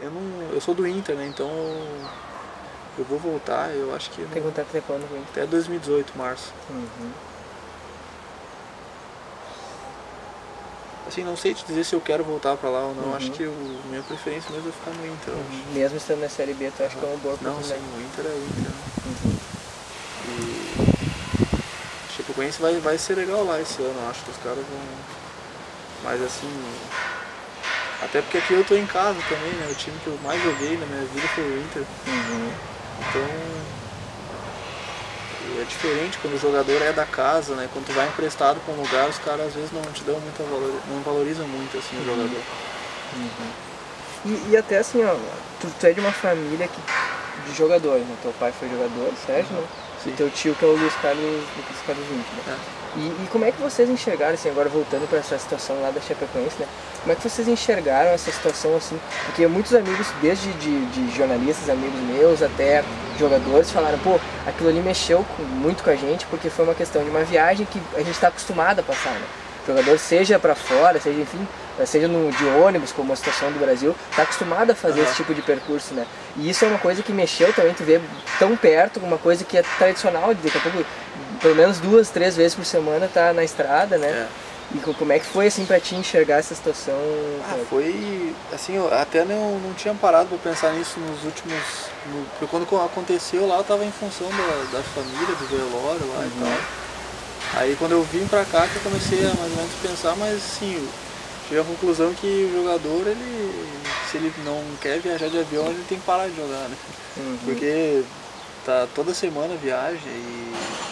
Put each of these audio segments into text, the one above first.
eu sou do Inter, né? Então eu vou voltar, eu acho que... Tem contrato até quando com o Inter? Até 2018, março. Assim, não sei te dizer se eu quero voltar pra lá ou não. Acho que minha preferência mesmo é ficar no Inter hoje. Mesmo estando na Série B, tu acha que é uma boa Não, sim, oportunidade? o Inter é o Inter. E a Chapecoense vai ser legal lá esse ano, eu acho que os caras vão... Mas assim... Até porque aqui eu tô em casa também, né? O time que eu mais joguei na minha vida foi o Inter. Então... é diferente quando o jogador é da casa, né? Quando tu vai emprestado pra um lugar, os caras às vezes não te dão muita valor, não valorizam muito assim o jogador. E até assim, ó, tu é de uma família de jogadores, né? Teu pai foi jogador, Sérgio, né? E teu tio que é o Luiz Carlos Vinck, né? E como é que vocês enxergaram, assim, agora voltando para essa situação lá da Chapecoense, né? Como é que vocês enxergaram essa situação, assim? Porque muitos amigos, desde de jornalistas, amigos meus, até jogadores, falaram, pô, aquilo ali mexeu muito com a gente, porque foi uma questão de uma viagem que a gente está acostumado a passar, né? O jogador, seja para fora, seja, enfim, seja de ônibus, como a situação do Brasil, está acostumado a fazer esse tipo de percurso, né? E isso é uma coisa que mexeu também, tu vê tão perto, uma coisa que é tradicional, daqui a pouco, pelo menos 2, 3 vezes por semana tá na estrada, né? E como é que foi, assim, pra ti enxergar essa situação? Foi, assim, eu até não tinha parado pra pensar nisso nos últimos... porque quando aconteceu lá, eu tava em função da família, do velório lá e tal. Aí quando eu vim pra cá que eu comecei a mais ou menos pensar, mas assim, cheguei à conclusão que o jogador, se ele não quer viajar de avião, ele tem que parar de jogar, né? Porque tá toda semana viagem e...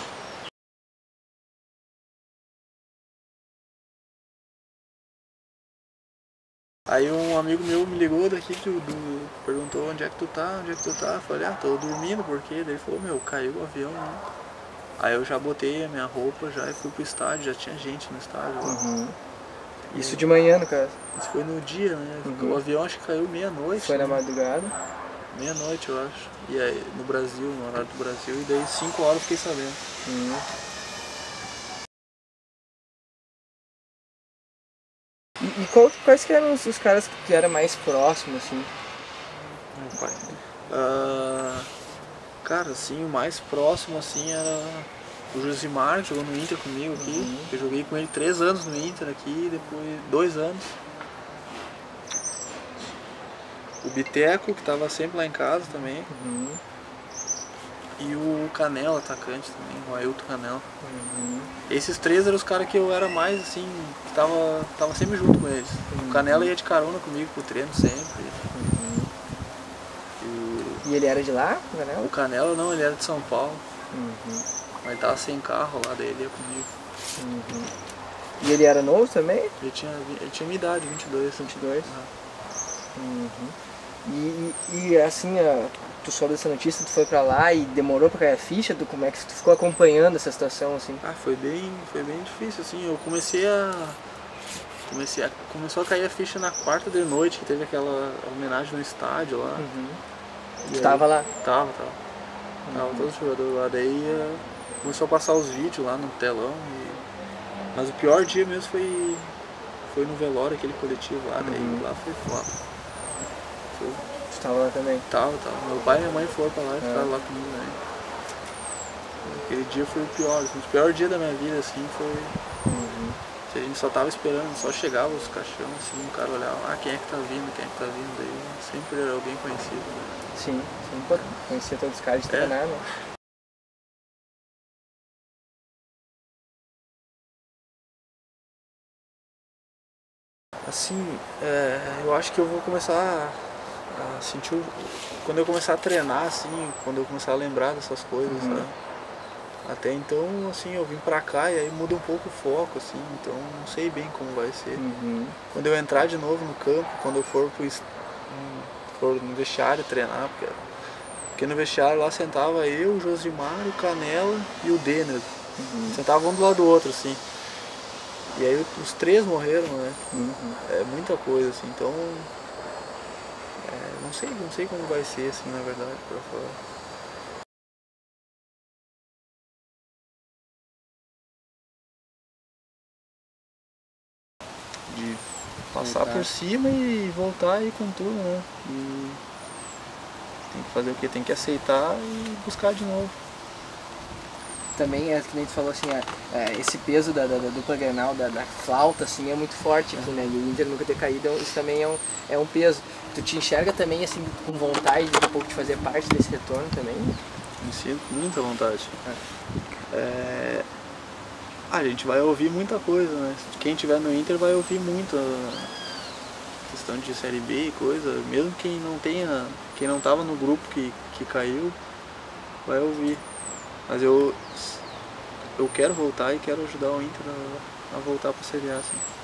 Aí um amigo meu me ligou daqui, perguntou onde é que tu tá, onde é que tu tá. Eu falei, tô dormindo, por quê? Daí ele falou, meu, caiu o avião, né? Aí eu já botei a minha roupa já e fui pro estádio, já tinha gente no estádio lá. Isso de manhã, no caso? Isso foi no dia, né? O avião acho que caiu meia-noite. Foi na madrugada? Meia-noite, eu acho. E aí, no Brasil, no horário do Brasil, e daí 5 horas eu fiquei sabendo. E quais que eram os caras que eram mais próximos, assim? Meu pai. Cara, assim, o mais próximo, assim, era o Josimar, que jogou no Inter comigo aqui. Eu joguei com ele 3 anos no Inter aqui, depois 2 anos. O Biteco, que tava sempre lá em casa também. E o Canela, atacante também, o Ailton Canela. Esses 3 eram os caras que eu era mais, assim, que tava sempre junto com eles. O Canela ia de carona comigo pro treino sempre. E ele era de lá, o Canela? O Canela não, ele era de São Paulo. Mas tava sem carro lá, daí ele ia comigo. E ele era novo também? Ele tinha minha idade, 22. 22? E assim, tu soube dessa notícia, tu foi pra lá e demorou pra cair a ficha? Como é que tu ficou acompanhando essa situação, assim? Foi bem difícil, assim, eu começou a cair a ficha na quarta de noite, que teve aquela homenagem no estádio lá. Tu tava lá? Tava todos os jogadores lá, daí começou a passar os vídeos lá no telão. Mas o pior dia mesmo foi no velório, aquele coletivo lá, daí lá foi foda. Tu tava lá também? Tava. Meu pai e minha mãe foram pra lá e ficaram lá comigo, né? Aquele dia foi o pior, assim, o pior dia da minha vida, assim, foi... A gente só tava esperando, só chegava os caixão, assim, o cara olhava, quem é que tá vindo, daí sempre era alguém conhecido, né? Sim, pô, conhecia todos os caras de treinar, né? Assim, eu acho que eu vou começar a sentir, quando eu começar a treinar, assim, quando eu começar a lembrar dessas coisas, né? Até então, assim, eu vim pra cá e aí muda um pouco o foco, assim, então não sei bem como vai ser. Quando eu entrar de novo no campo, quando eu for no vestiário treinar, porque no vestiário lá sentava eu, o Josimar, o Canela e o Denner. Sentavam um do lado do outro, assim. E aí os 3 morreram, né? É muita coisa, assim, então... não sei como vai ser, assim, na verdade, pra falar. Passar por cima e voltar aí com tudo, né? E tem que fazer o que? Tem que aceitar e buscar de novo. Também é que nem tu falou assim, esse peso da dupla Grenal, da flauta, assim, é muito forte aqui, né? E o Inter nunca ter caído, isso também é um peso. Tu te enxerga também, assim, com vontade de um pouco de fazer parte desse retorno também? Me sinto com muita vontade. A gente vai ouvir muita coisa, né? Quem tiver no Inter vai ouvir muito a questão de Série B e coisa. Mesmo quem não tava no grupo que caiu, vai ouvir. Mas eu quero voltar e quero ajudar o Inter a voltar para a Série A, assim.